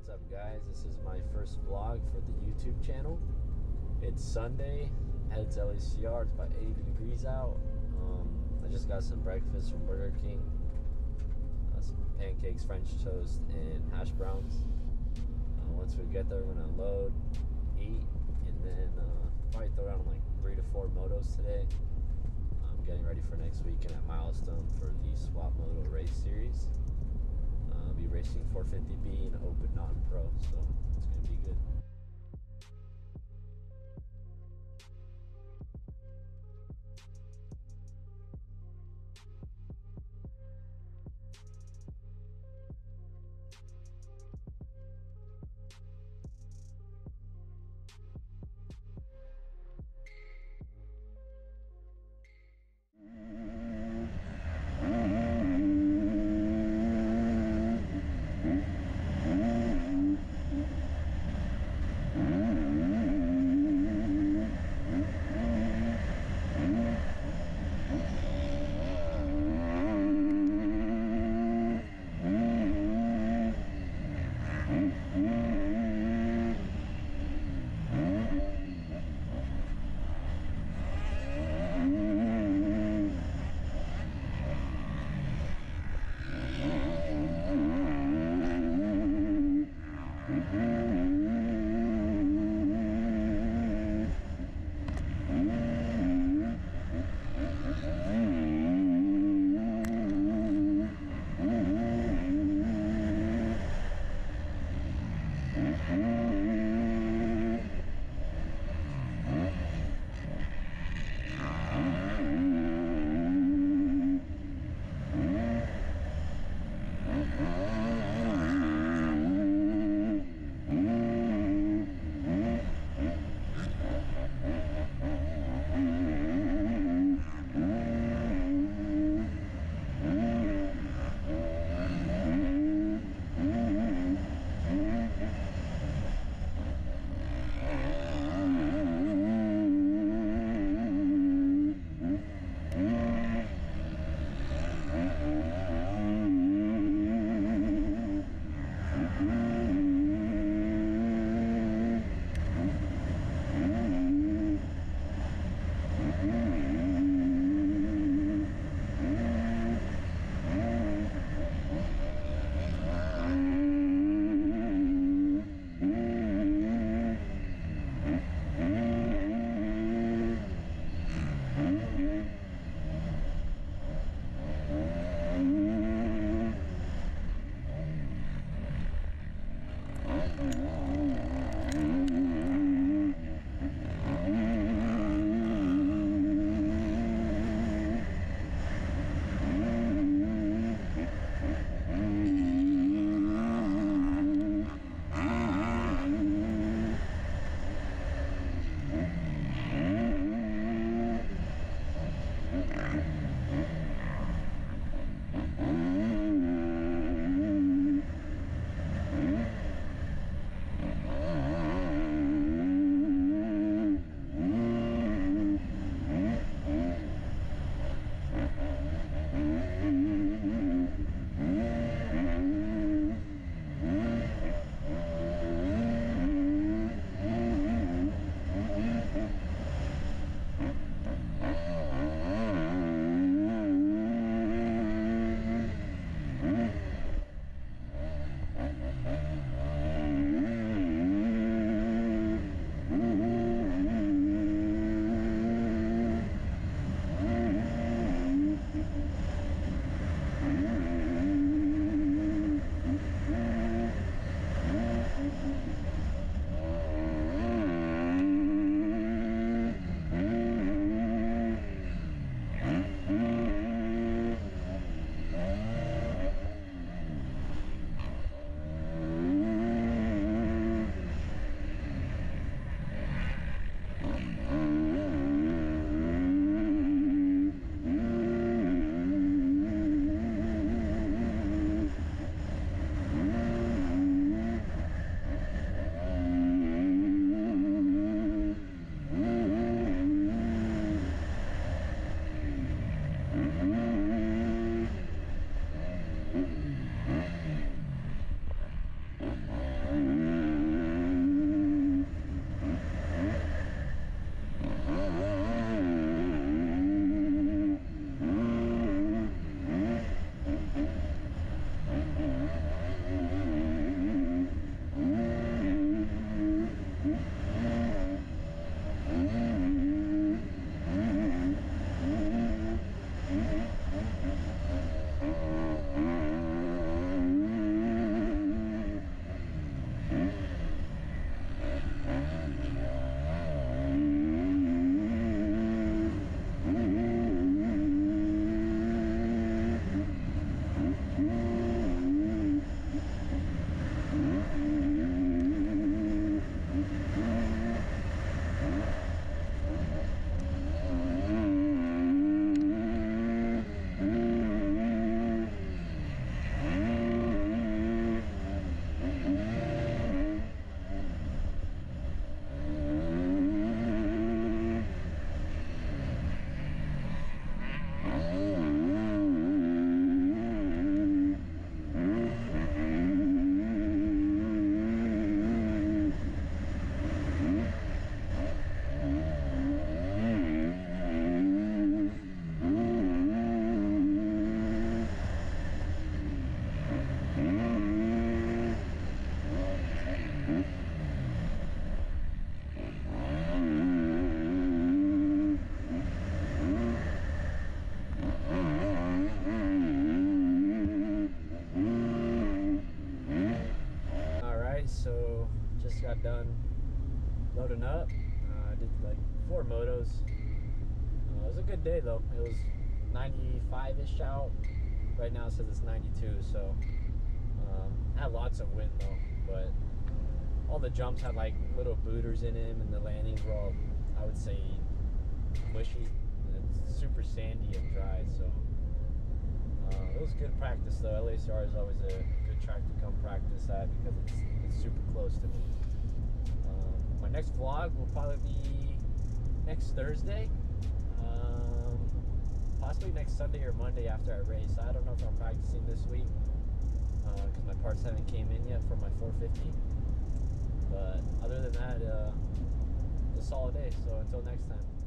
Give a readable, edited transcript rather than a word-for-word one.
up, guys? This is my first vlog for the YouTube channel. It's Sunday, headed to LACR. It's about 80 degrees out. I just got some breakfast from Burger King. Some pancakes, French toast, and hash browns. Once we get there, we're gonna load, eat, and then probably throw down like 3 to 4 motos today. I'm getting ready for next weekend at Milestone for the Swap Moto Race Series. I'll be racing 450B and Open Non-Pro, so it's gonna be good. got done loading up. I did like 4 motos. It was a good day though. It was 95-ish out. Right now it says it's 92, so had lots of wind though, but all the jumps had like little booters in them, and the landings were all, I would say, mushy. It's super sandy and dry, so it was good practice though. LACR is always a good track to come practice at because it's super close to me. My next vlog will probably be next Thursday, possibly next Sunday or Monday after I race. I don't know if I'm practicing this week because my parts haven't came in yet for my 450. But other than that, it's a solid day. So until next time.